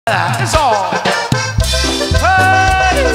Eso. ¡Hey!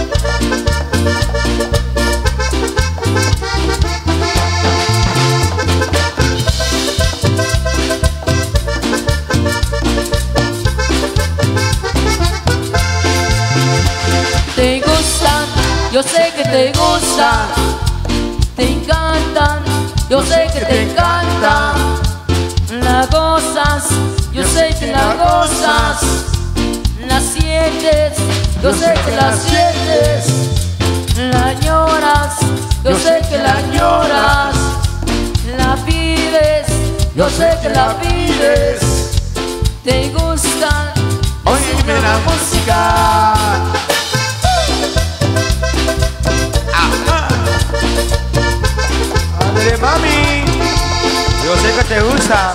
Te gustan, yo sé que te gustan, te encantan, yo sé que te encantan. La gozas, yo sé que la gozas. La sientes, yo sé que la sientes. La añoras, yo sé que la añoras. La pides, yo sé que la pides. Te gusta, óyeme la música. Ándale, mami, yo sé que te gusta.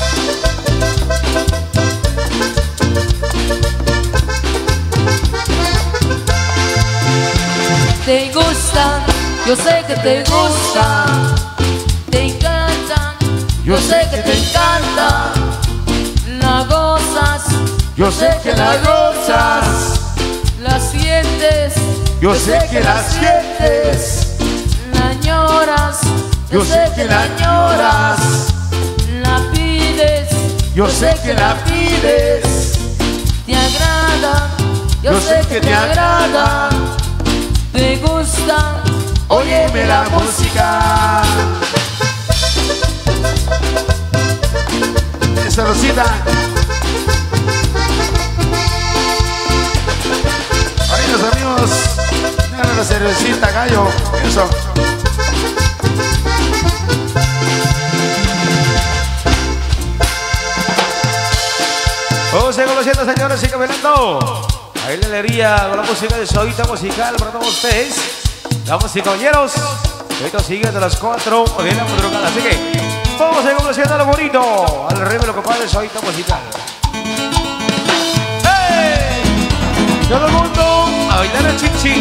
te gustan, yo sé que te gustan, te encantan, yo sé que te encantan. La gozas, Yo sé que la gozas. la sientes, Yo sé que la sientes. la añoras, Yo sé que la añoras. la pides, Yo sé que la pides. te agrada, yo sé que te agrada, te gusta, Óyeme la música. Esa Rosita. Ahí los amigos. Dale la cervecita, gallo. Eso. Vamos a ir conociendo, señores, sigue bailando. Ahí la alegría con la música de Zoita Musical para todos ustedes. Damas y caballeros, ahorita sigue de las 4 de la madrugada. Así que vamos a ir conociendo lo bonito al ritmo de lo que pasa de Zoita Musical. ¡Hey! Todo el mundo a bailar el chin-chin.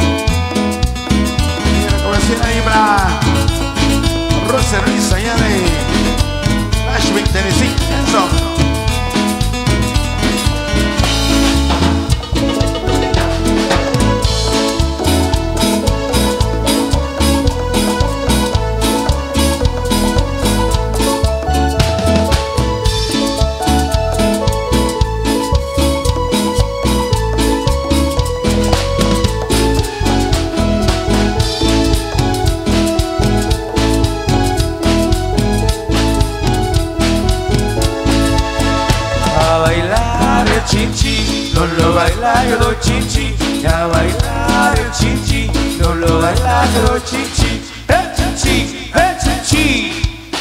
Mira cómo decía ahí para Rosa Ruiz allá de Nashville, Tennessee. Eso. Chin-chin, no lo baila yo doy chin-chin. A bailar el chin-chin, no lo baila yo doy chin-chin. El chin-chin, el chin-chin.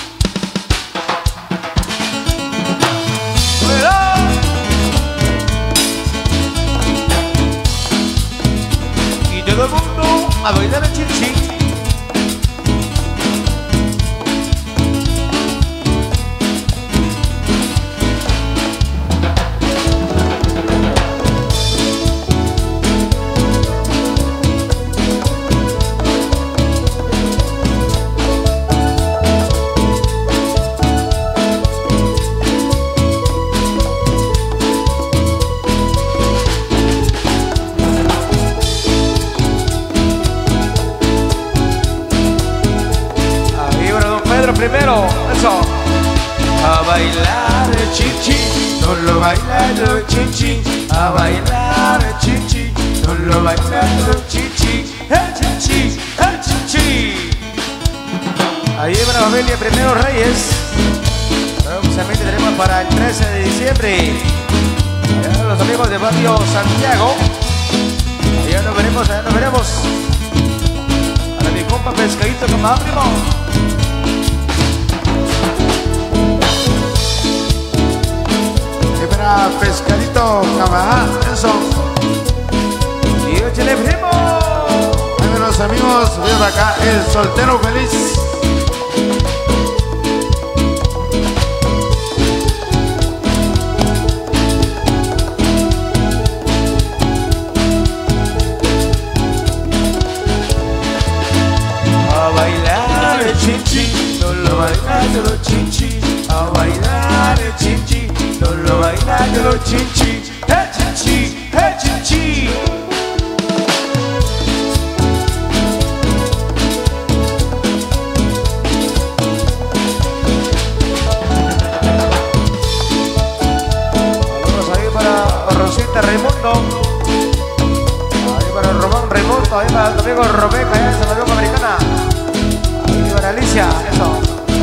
Y todo el mundo a bailar el chin-chin. Primero, eso. A bailar el chin-chin, no lo baila el chin-chin. A bailar el chin-chin, no lo baila el chin-chin. El chin-chin, el chin-chin. Ahí va la familia Primero Reyes. Próximamente tenemos para el 13 de diciembre. Allá los amigos de Barrio Santiago. Allá nos veremos, allá nos veremos. Para mi compa Pescadito con más primo. Pescadito, camarada, eso. Y échale primo. Ahí los amigos, ven acá, el soltero feliz. A bailar el chin-chin, no lo baila el chin-chin. A bailar el chin-chin, no lo baila yo chin-chin. comandante Raimundo. Ahí para Román Raimundo, ahí para tu amigo Robeca, allá en San Diego Americana. Ahí para Alicia, eso.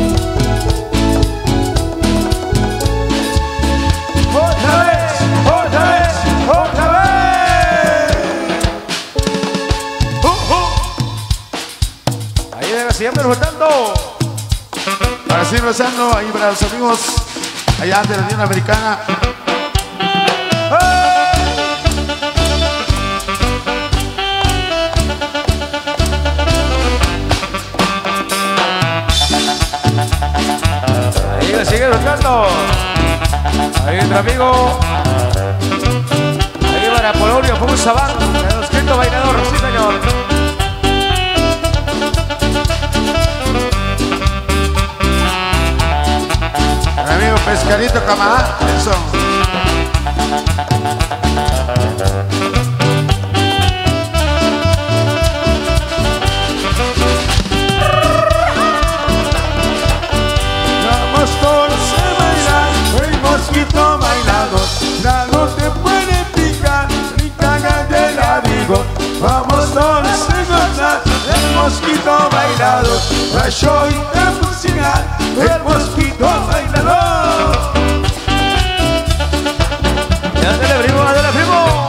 ¡Otra vez! ¡Otra vez! ¡Otra vez! Ahí debe siempre votando. Para seguir rezando, ahí para los amigos allá de la Unión Americana. Ahí le sigue buscando. Ahí nuestro amigo. Ahí para Polonio, fue un sabán. El escrito bailador, sí señor. El amigo Pescadito Camará, eso. Vamos todos a bailar, el mosquito bailado, no te puede picar, ni cagas del abrigo. Vamos todos a gozar, el mosquito bailado, rayo y te fusilar, el mosquito bailador. ¡Ándale, primo! ¡Ándale, primo!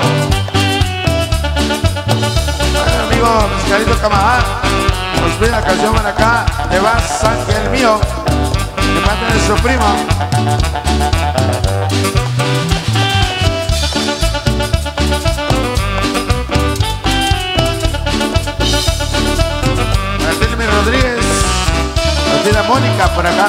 El amigo Pescadito Camará nos pide la canción para acá, de Vas Ángel Mío, que manda de su primo. Martín Rodríguez, Martina Mónica por acá.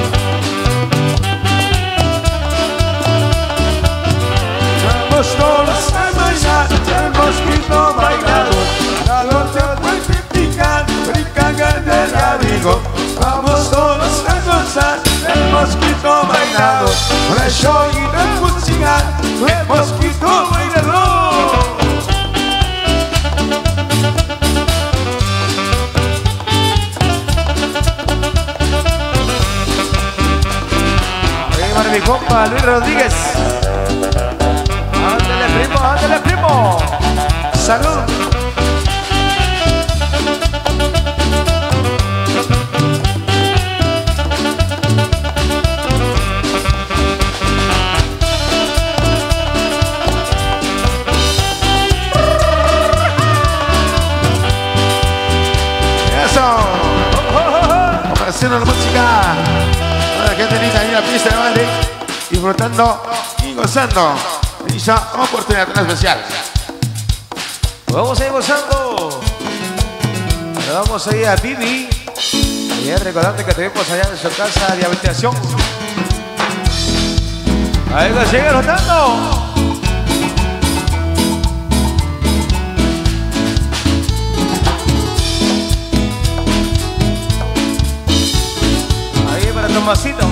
Vamos todos a bailar, el mosquito bailado, no te puede picar, ni cagas del abrigo. Vamos todos a gozar, el mosquito bailado, rayo y te fusilar, el mosquito bailador. Ahí para mi compa Luis Rodríguez. ¡Ándale, primo! ¡Ándale, primo! ¡Salud! Eso. Haciendo la música. Toda la gente linda ahí en la pista de baile, disfrutando y gozando. Esa oportunidad tan especial. Vamos a ir gozando. Le vamos a ir a Bibi. Y es recordante que tuvimos allá en su casa de habitación. Ahí lo sigue rotando. Ahí para Tomasito.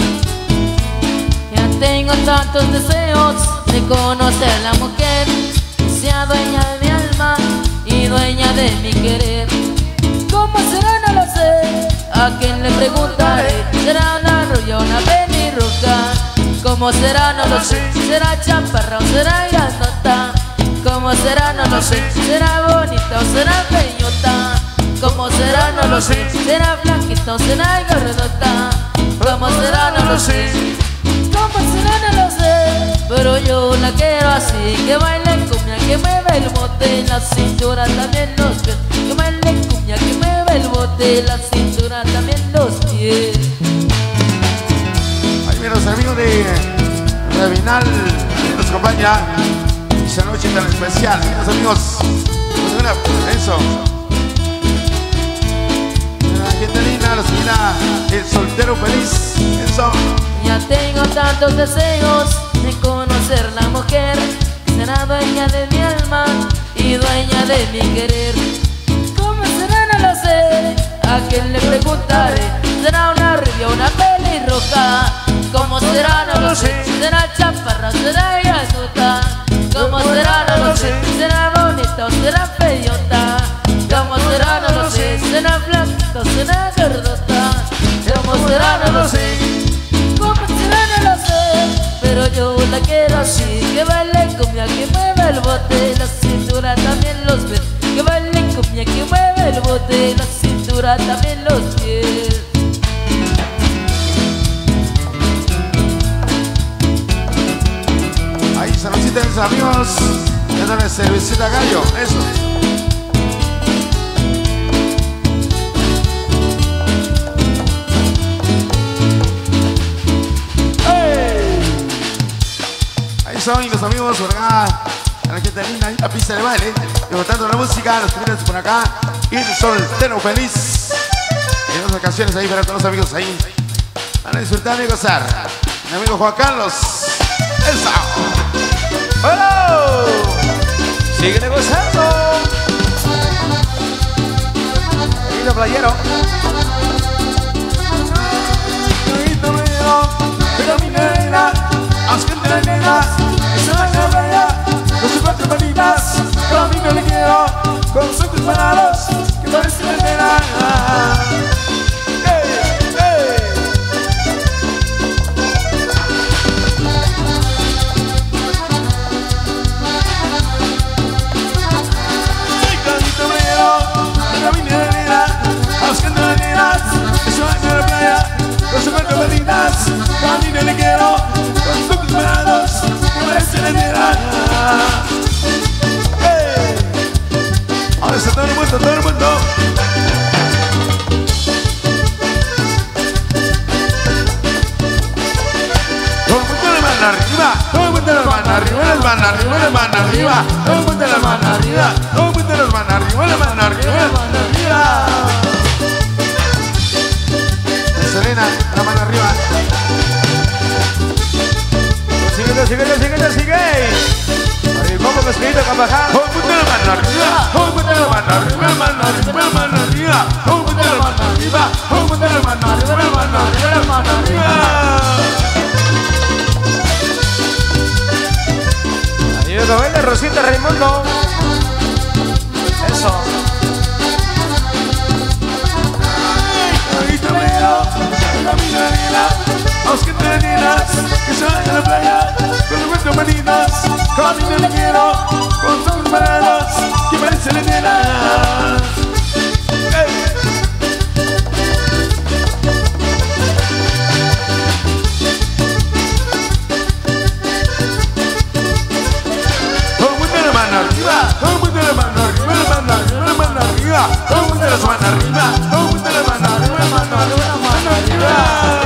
Ya tengo tantos deseos de conocer a la mujer que sea dueña de mi alma y dueña de mi querer. ¿Cómo será? No lo sé. ¿A quién le preguntaré? ¿Será una rubia o una pelirroja? ¿Cómo será? No lo sé. ¿Será chaparra o será grandota? ¿Cómo será? No lo sé. ¿Será bonita o será bellota? ¿Cómo será? No lo sé. ¿Será blanquita o será gordota? ¿Cómo será? No lo sé. ¿Cómo será? No lo sé. Pero yo la quiero así, que baile cumbia, que mueva el bote, la cintura también los pies. Que baile cumbia, que mueva el bote, la cintura también los pies. Ahí vienen los amigos de Revinal, que nos acompaña esta noche tan especial. Los amigos, eso. La gente linda, los mira el soltero feliz. Eso. Ya tengo tantos deseos de conocer la mujer que será dueña de mi alma y dueña de mi querer. ¿Cómo será? No lo sé. ¿A quién le preguntaré? ¿Será una rubia o una pelirroja? ¿Cómo será? No lo sé. ¿Será chaparra o será grandota? ¿Cómo será? No lo sé. ¿Será bonita o será bellota? ¿Cómo será? No lo sé. ¿Será blanca o será gordota? ¿Cómo será? No lo sé. ¿Cómo será? No lo sé. Pero yo la quiero así, que baile cumbia, trátame los pies. Ahí saludcita de sus amigos. Dándole cervecita a Gallo. Eso. Ahí son los amigos por acá. A la gente linda, la pista de baile. Disfrutando la música, los primeros por acá. Y el soltero feliz. En otras ocasiones ahí para todos los amigos ahí. Van a disfrutar y gozar. Mi amigo Juan Carlos. ¡Eso! ¡Hola! Sigue negociando. Lindo playero. Con sus cuatro manitas, camino le quiero. Con sus ojos parados, que parece la nena. Camino le quiero, con sus ojos parados, que parece la nena. Ahora está todo el mundo, todo el mundo. Todo el mundo la mano arriba, todo el mundo la mano arriba, la mano arriba, la mano arriba, todo el mundo la mano arriba, todo el mundo la mano arriba, la mano arriba, la mano arriba. Selena, la mano arriba. Sigue. Ahí, poco me escrito con bajar. Todo el mundo la mano arriba, todo el mundo la mano arriba, la mano arriba, la mano arriba, todo el mundo la mano arriba, todo el mundo la mano arriba, la mano arriba, la mano arriba. Ayuda, baila Rosita Raimundo. Eso. Ahorita veo, camino de nena, vamos que te nenas, que se vayan a la playa, con los cuatro manitas, camino le quiero, con sus ojos parados, que parece la nena. Todo el mundo la mano arriba, todo el mundo la mano arriba, la mano arriba, la mano arriba, todo el mundo la mano arriba, todo el mundo la mano arriba, la mano arriba, la mano arriba.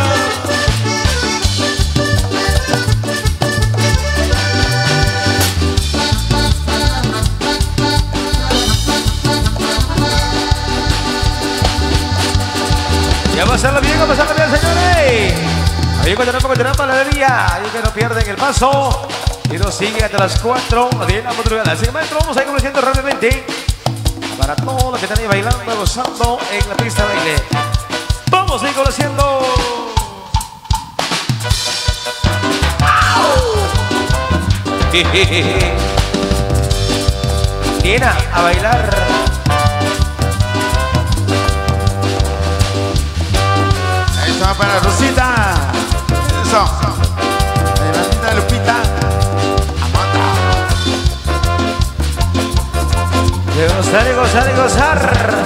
Ya va a pasarlo bien, señores. Ahí continuamos la alegría. Ahí que no pierden el paso. Y nos sigue hasta las 4 de la madrugada. Así que, maestro, vamos a ir conociendo rápidamente para todos los que están ahí bailando, gozando en la pista de baile. Vamos a ir conociendo. Viene a bailar. Eso va para Rosita. Eso. Adelantita Lupita. De gozar y gozar y gozar.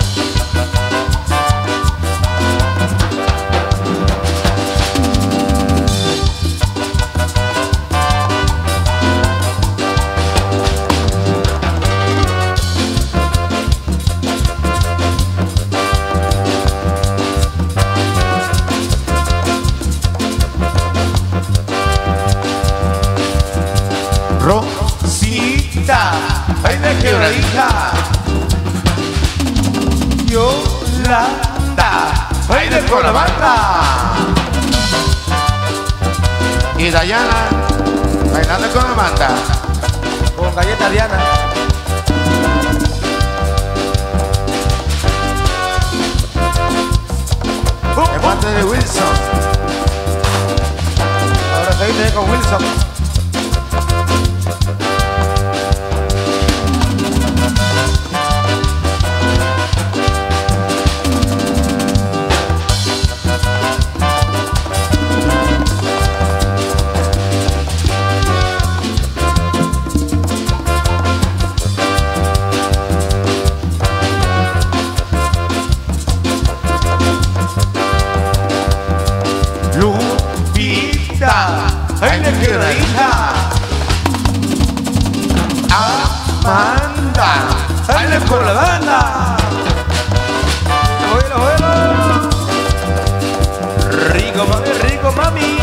Rosita. Baila quebradita. Yolanda. Baila con la banda. Y Dayana. Bailando con la banda. Con galleta Diana. De parte de Wilson. Ahora se viene con Wilson. manda. Baila con la banda. Bueno, bueno. Rico mami, rico mami.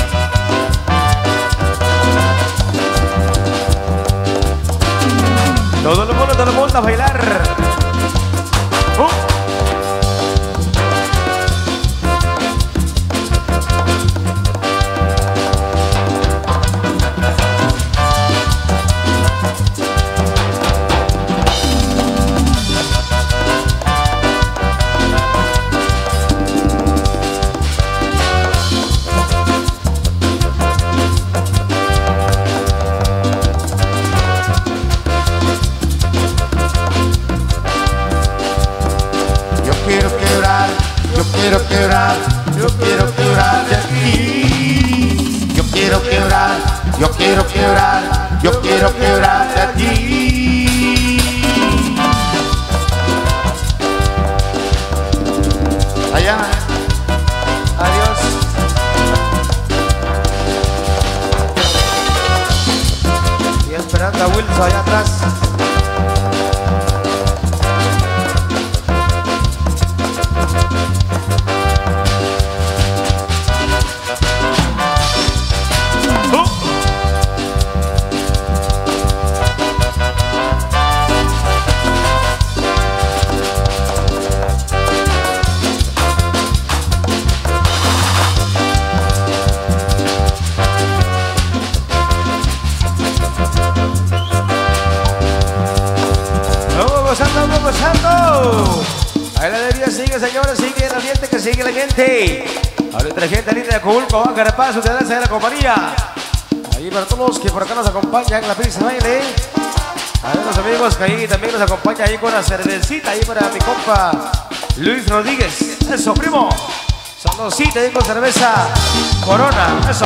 Todo el mundo a bailar. Yo quiero quebrar de aquí. Yo quiero quebrar, yo quiero quebrar, yo quiero quebrar de aquí. Allá. Adiós. Y esperando a Wilson allá atrás. Vamos gozando. Ahí la alegría sigue, señores, sigue el ambiente, que sigue la gente. A nuestra gente linda de Acapulco, Baja de Paz, ustedes de la compañía. Ahí para todos los que por acá nos acompañan en la pista de baile. A ver los amigos que ahí también nos acompañan ahí con la cervecita, ahí para mi compa Luis Rodríguez. Eso, primo. Saludcita ahí con cerveza Corona. Eso.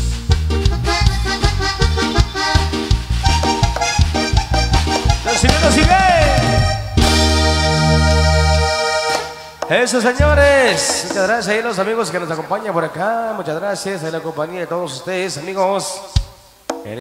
Sigue. Eso, señores. Muchas gracias a los amigos que nos acompañan por acá. Muchas gracias a la compañía de todos ustedes, amigos.